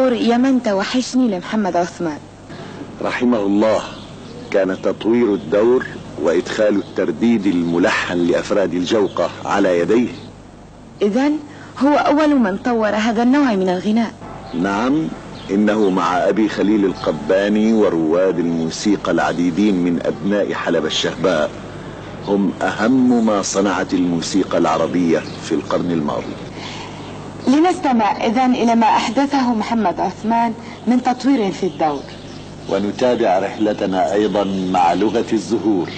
دور يا من توحشني لمحمد عثمان. رحمه الله، كان تطوير الدور وإدخال الترديد الملحن لأفراد الجوقة على يديه. إذن هو أول من طور هذا النوع من الغناء. نعم، إنه مع أبي خليل القباني ورواد الموسيقى العديدين من أبناء حلب الشهباء هم أهم ما صنعت الموسيقى العربية في القرن الماضي. لنستمع إذن إلى ما أحدثه محمد عثمان من تطوير في الدور، ونتابع رحلتنا أيضا مع لغة الزهور.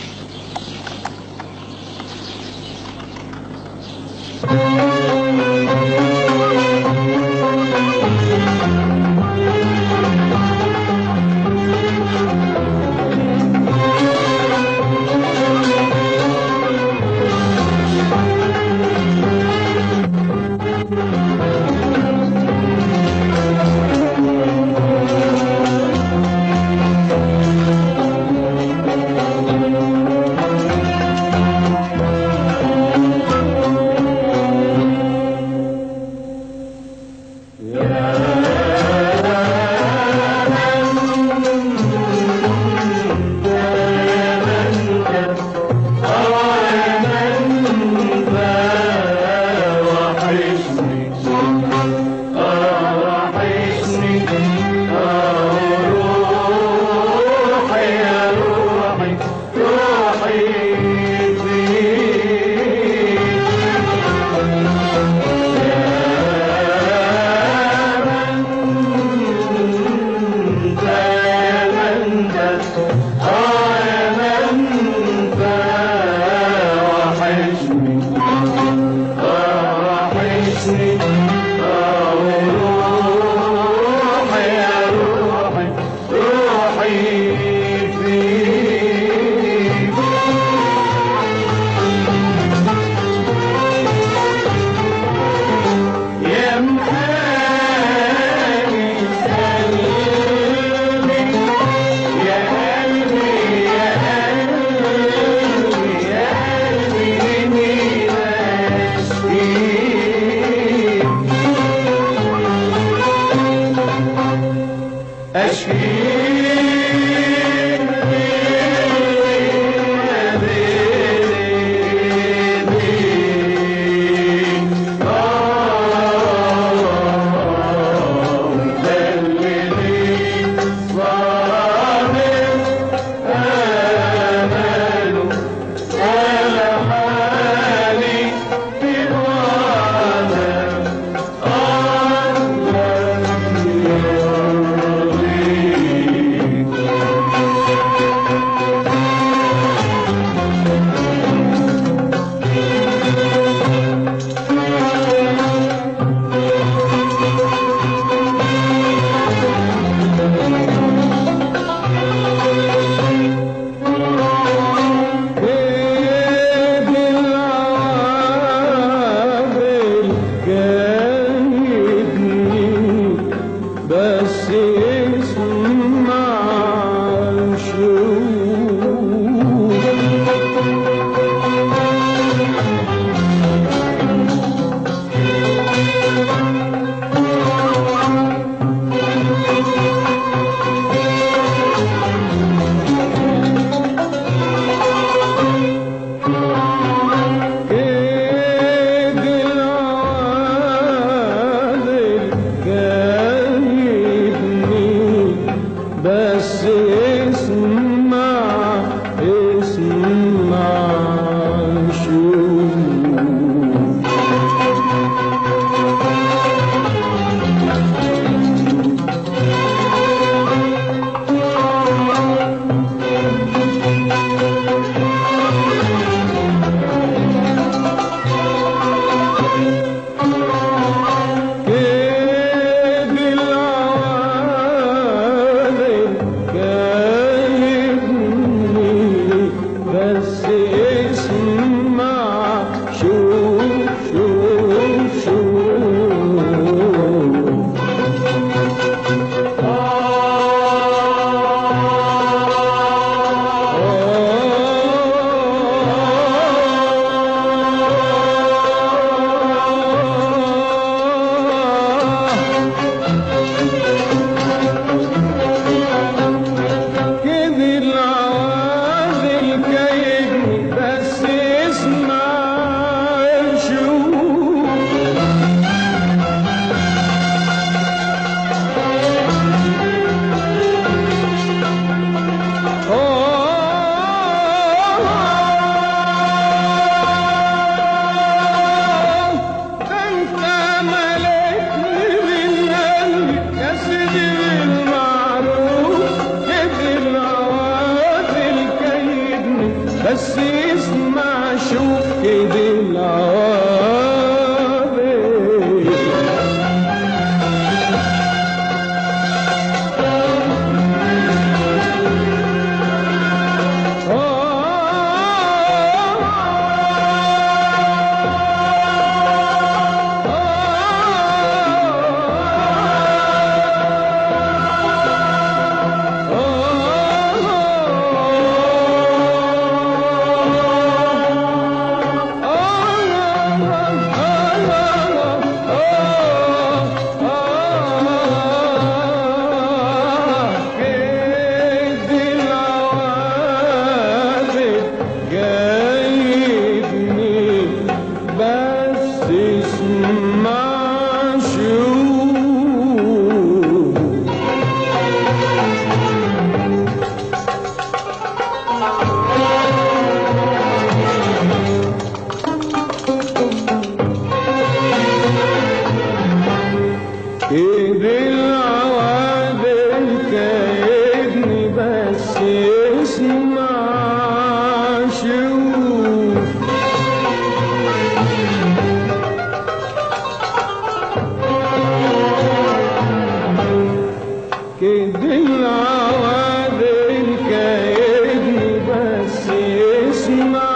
كد العوادل كايدني بس يسمع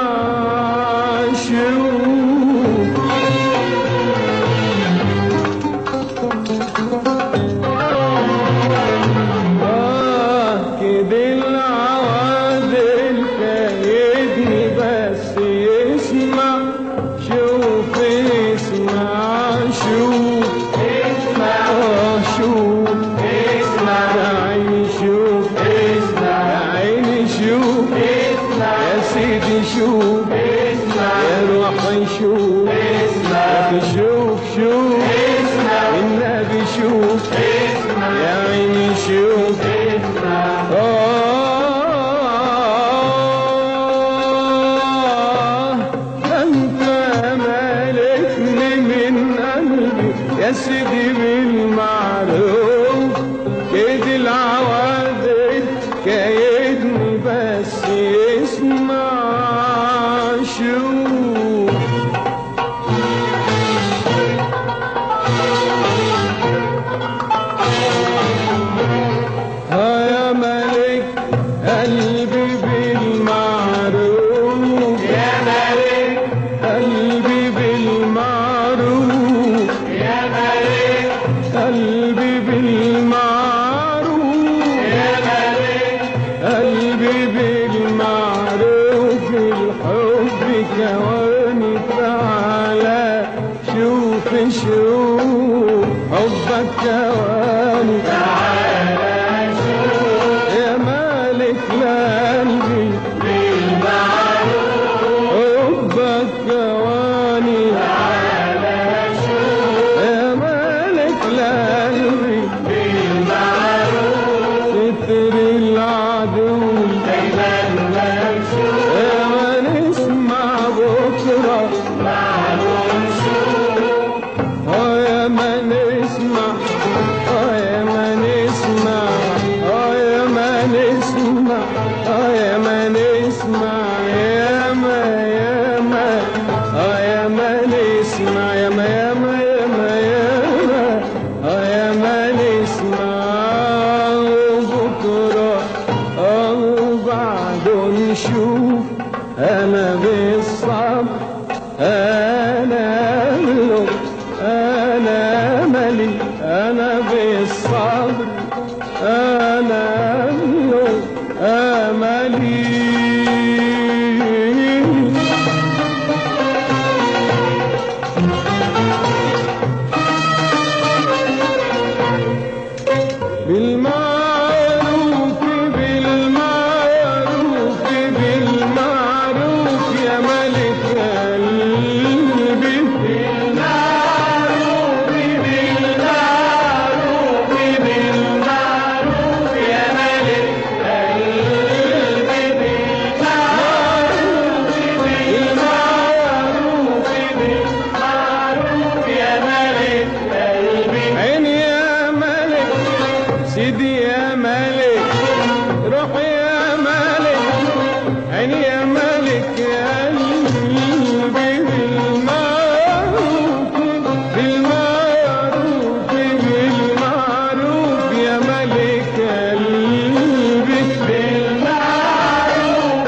شوف كد العوادل كايدني بس يسمع شوف اسمع شوف اسمع شوف اسمع يا عيني شوف اسمع يا عيني شوف اسمع يا سيدي شوف اسمع يا روحي شوف اسمع يا شوف شوف اسمع النبي شوف اسمع يا عيني شوف اسمع انت مالكني من قلبي يا سيدي بالمعروف كيد العوادل كايدني بس يسمع شوف يا ملك قلبي بالمعروف يا ملك قلبي بالمعروف يا ملك قلبي بالمعروف يا ملك قلبي بالمعروف الحب كواني تعالى شوف شوف حبك كواني تعالى شوف يا مالك لقلبي بالمعروف حبك كواني تعالى شوف يا مالك لقلبي بالمعروف ستر العدو دايما مكشوف يا ما نسمع بكره معلوم شوف يا ما نسمع يا ما نسمع يا ما نسمع يا ما نسمع يا ما يا ما نسمع يا ما يا ما يا ما يا ما نسمع وبكره وبعده نشوف انا بالصبر انا املك انا املي انا بالصبر انا املك املي بالمعروف بالمعروف بالمعروف يا ملك قلبي بالمعروف بالمعروف بالمعروف يا ملك قلبي بالمعروف بالمعروف بالمعروف يا ملك قلبي عيني يا ملك سيدي يا ملك روحي يا ملك عيني يا ملك يا قلبي بالمعروف بالمعروف بالمعروف يا ملك قلبي بالمعروف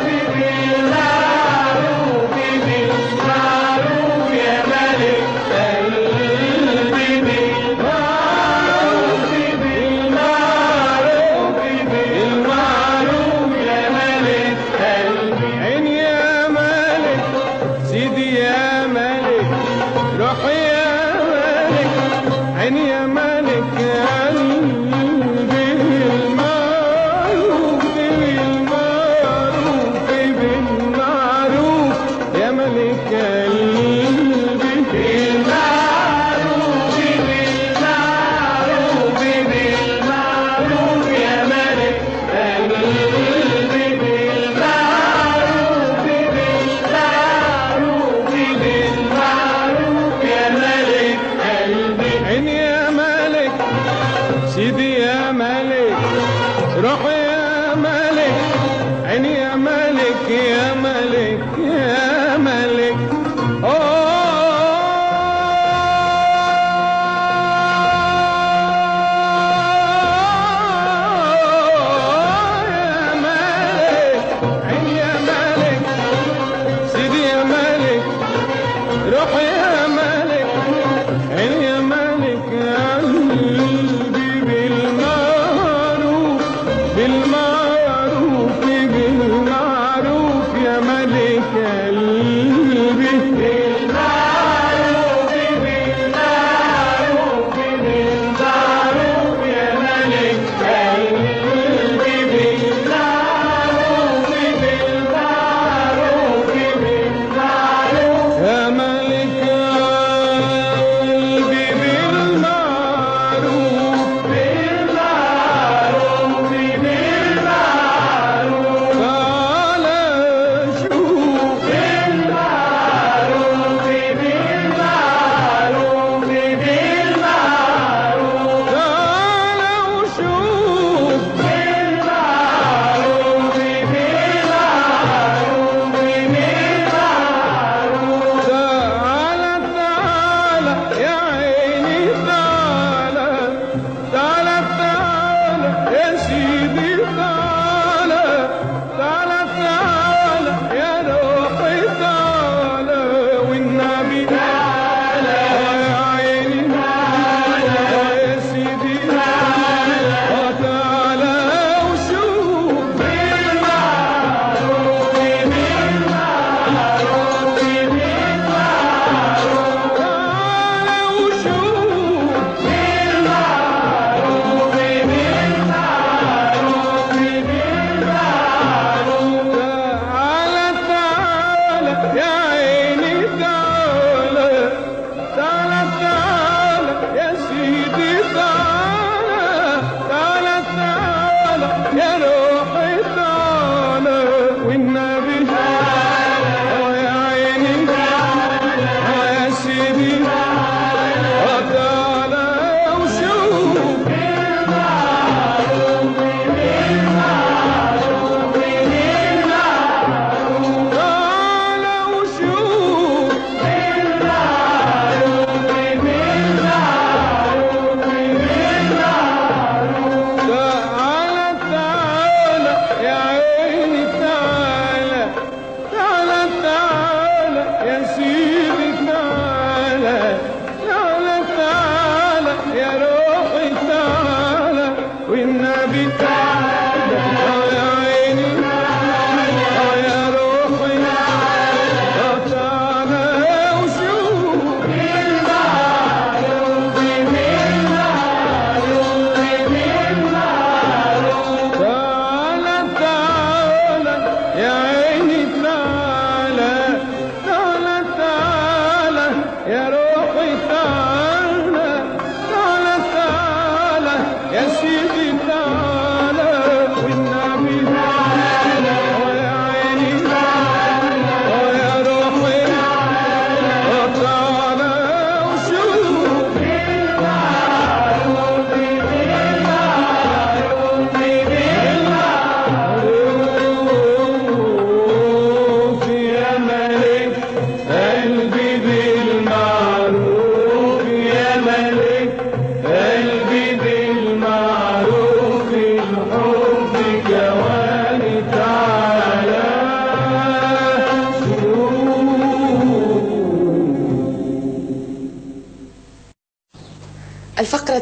بالمعروف بالمعروف يا ملك قلبي بالمعروف بالمعروف بالمعروف يا ملك قلبي عيني يا ملك سيدي يا ملك روحي يا ملك عيني يا ملك قلبي بالمعروف بالمعروف بالمعروف يا ملك قلبي بالمعروف بالمعروف بالمعروف يا ملك قلبي بالمعروف بالمعروف بالمعروف يا ملك قلبي عيني يا ملك سيدي يا ملك روحي يا ملك عيني يا ملك يا ملك يا ملك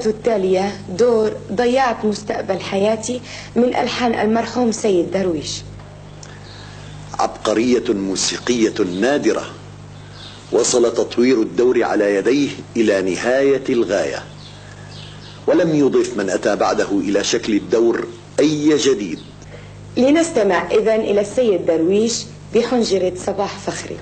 التالية دور ضيعت مستقبل حياتي من ألحان المرحوم سيد درويش. عبقرية موسيقية نادرة وصل تطوير الدور على يديه إلى نهاية الغاية، ولم يضف من أتى بعده إلى شكل الدور أي جديد. لنستمع إذن إلى السيد درويش بحنجرة صباح فخري.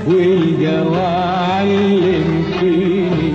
والجوى علم فيني.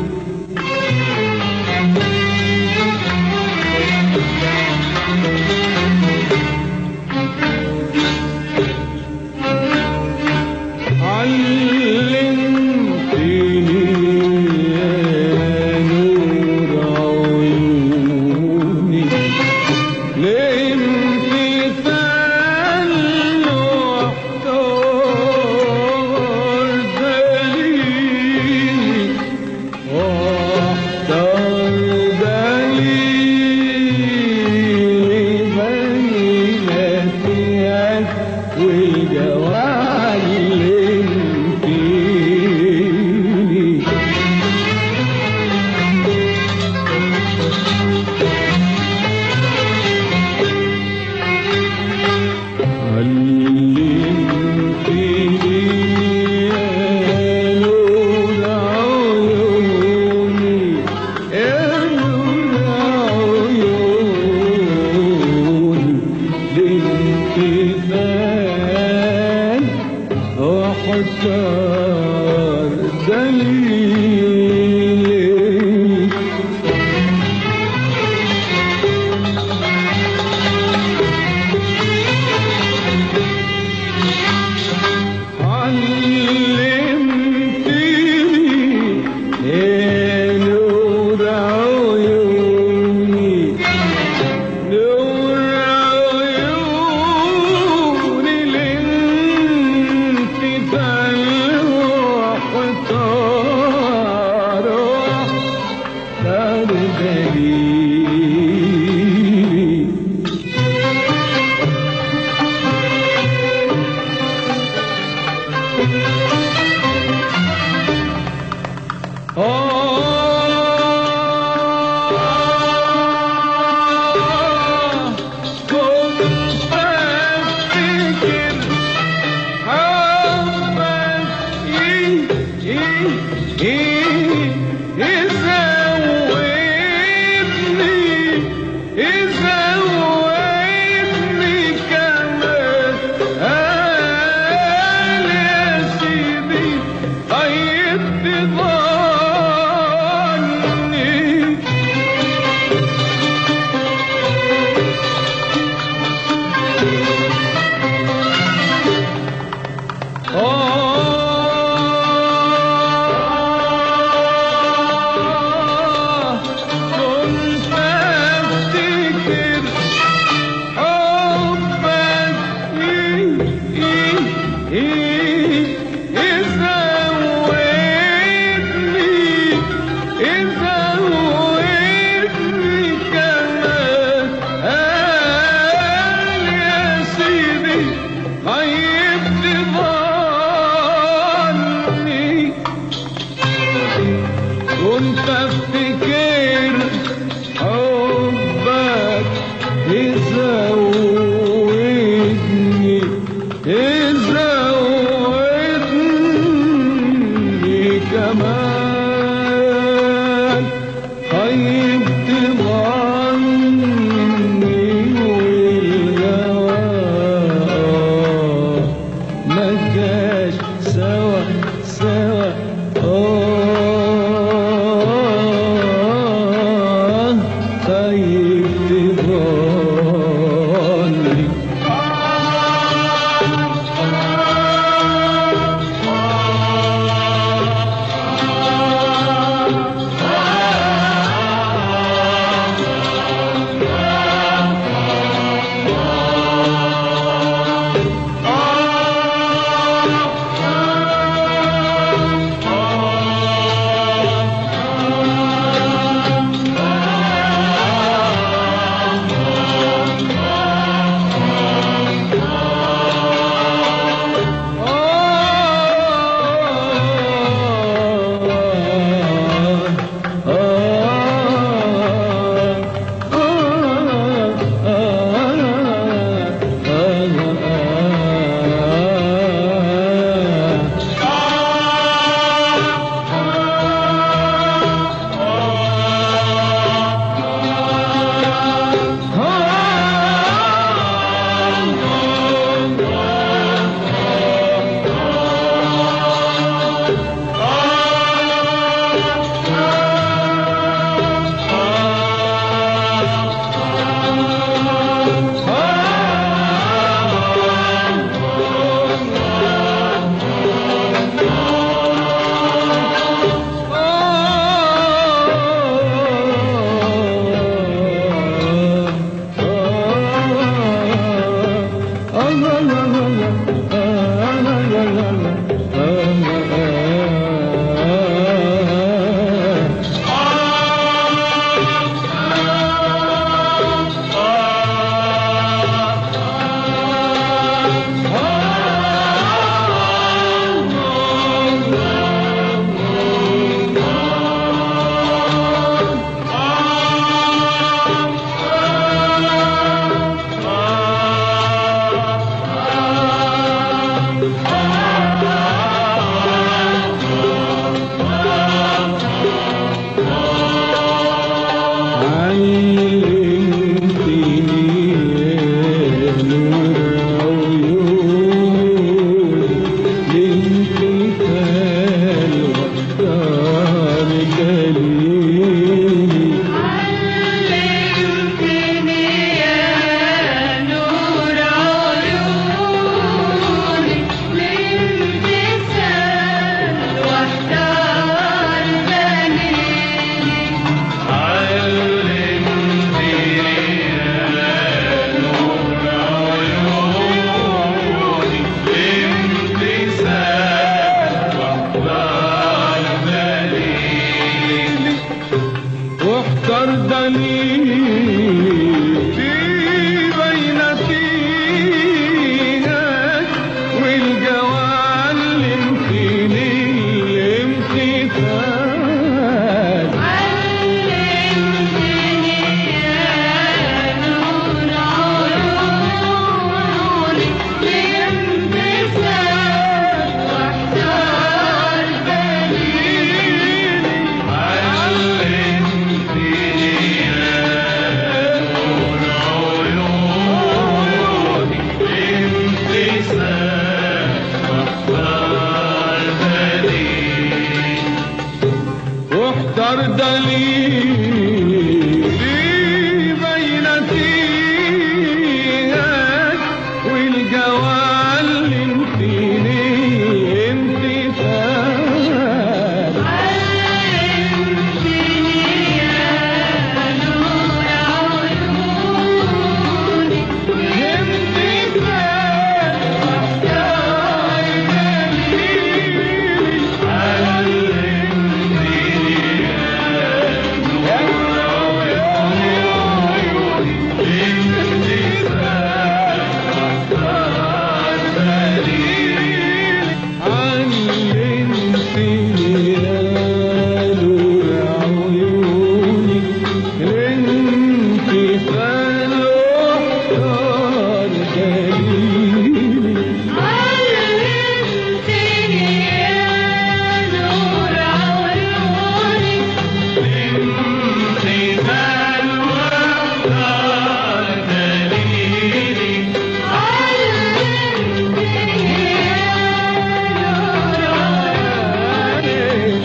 سوا سوا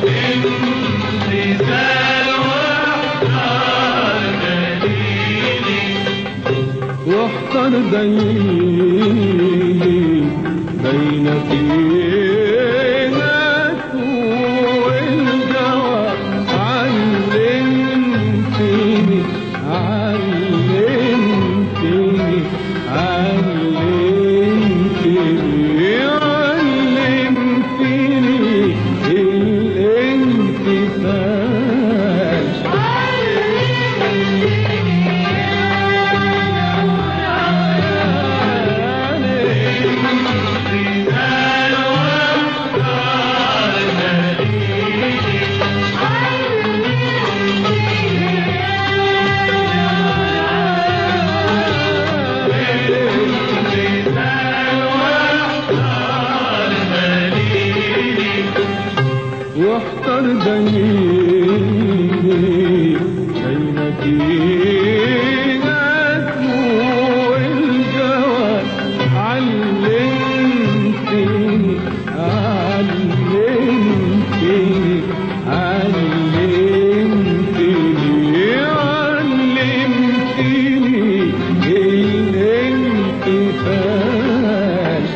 واحتر دليلي بين طينك والجوى علمتني علمتني علمتني علمتني الانتفاش واحتر دليلي بين طينك والجوى علمتني علمتني علمتني علمتني الانتفاش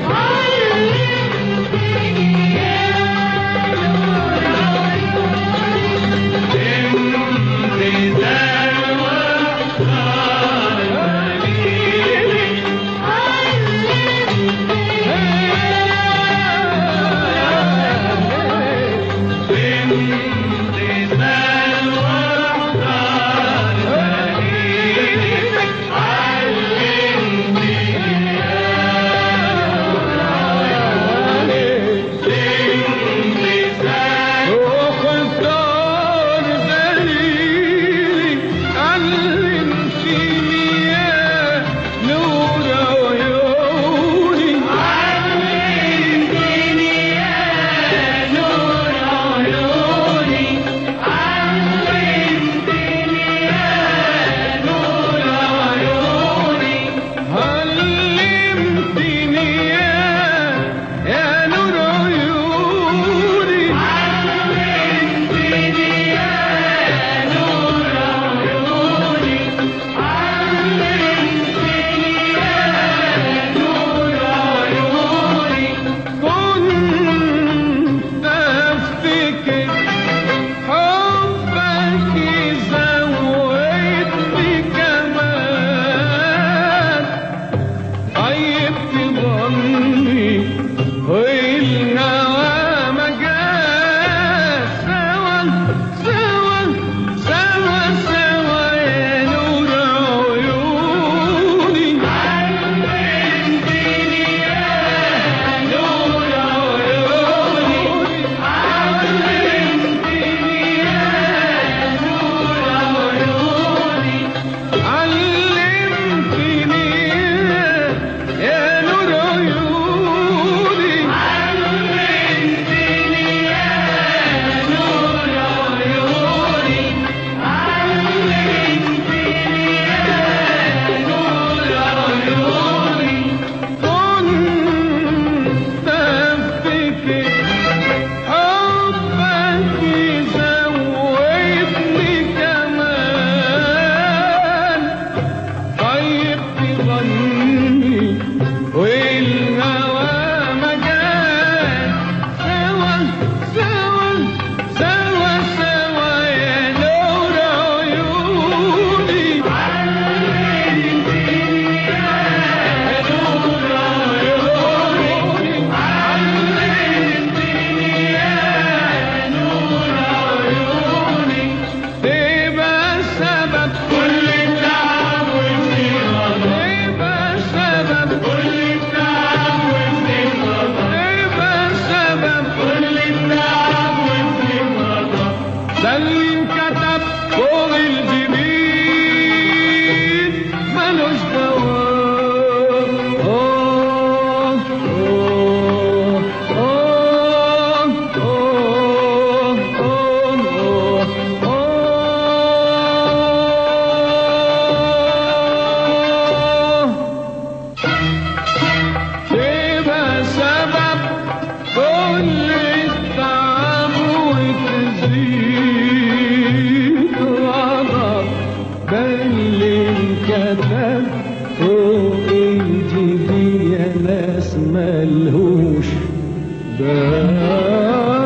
محمد فوق الجبين يا ناس ملهوش بال.